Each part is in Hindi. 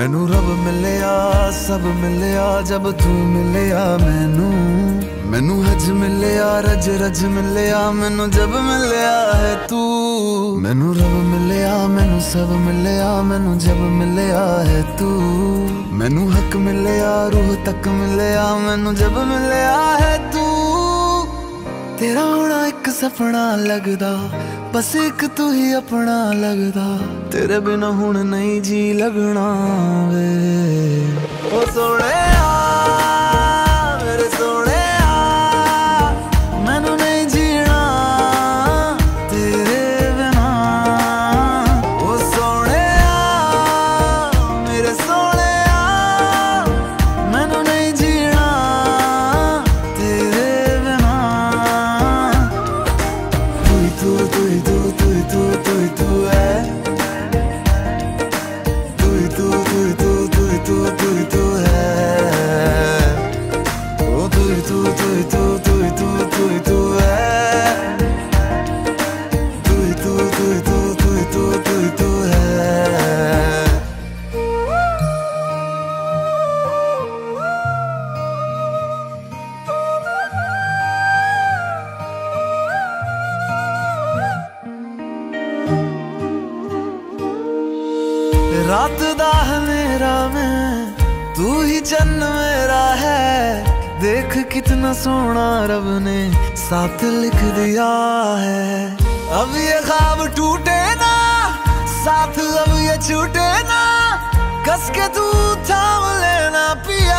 मैनू रब मिलिया सब मिलिया जब तू मिलिया मैनू हज मिलिया रज रज मिलिया मैनू जब मिलिया है तू। मैनू रब मिलिया मैनू सब मिलिया मैनू जब मिलिया है तू। मैनू हक मिलिया रूह तक मिलिया मैनू जब मिलिया है तू। तेरा होना एक सपना लगदा बस एक तू ही अपना लगदा। तेरे बिना हुण नहीं जी लगना वे ओ सोहणिया मेरे सोहणिया मैनू नहीं जीना तेरे बिना। ओ सोहणिया मेरे सोहणिया मैनू नहीं जीना तेरे बिना। तू ही तू तू ही तू तू ही तू तू ही तू है तू ही तू तू ही तू तू ही तू तू ही तू है। ओ तू ही तू तू ही तू तू ही तू तू ही तू है तू ही तू तू ही तू तू ही तू तू ही तू है। रात दा मेरा मैं तू ही चन्न मेरा है। देख कितना सोना रब ने साथ लिख दिया है। अब ये ख्वाब टूटे ना साथ अब ये छूटे ना। कस के तू थाम लेना पिया।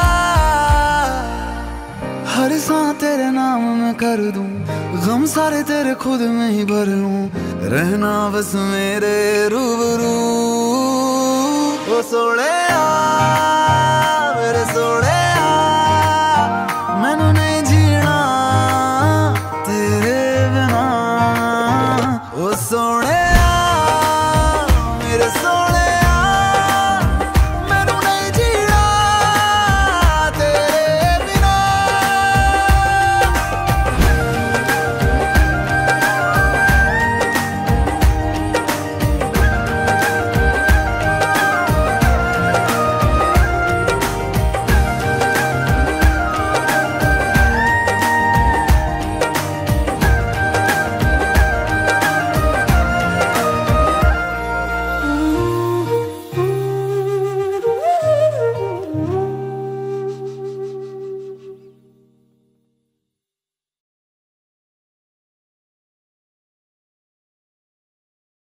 हर सांस तेरे नाम में कर दूं गम सारे तेरे खुद में ही भर लूं। रहना बस मेरे रूबरू ओ सोहणिया।